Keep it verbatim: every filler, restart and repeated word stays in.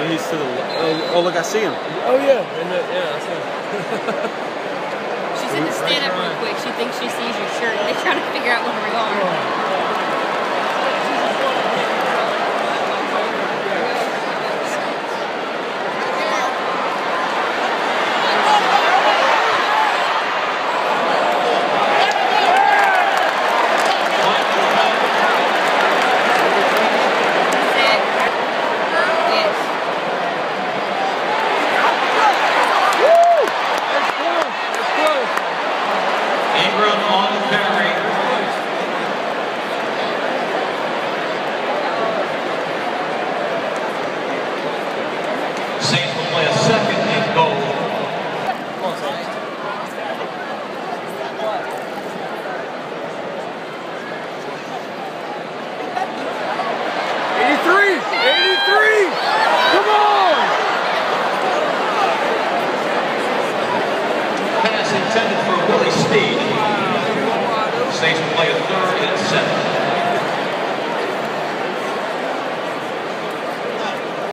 No, he's to the left. Oh, oh, look, I see him. Oh, yeah. And the, yeah, I see him. She said to stand up real quick. She thinks she sees your shirt. They're trying to figure out where we are. On the carry. Saints will play a second and goal. eighty-three! eighty-three! Come on! Pass intended for Willie Steed. Saints will play a third and seven.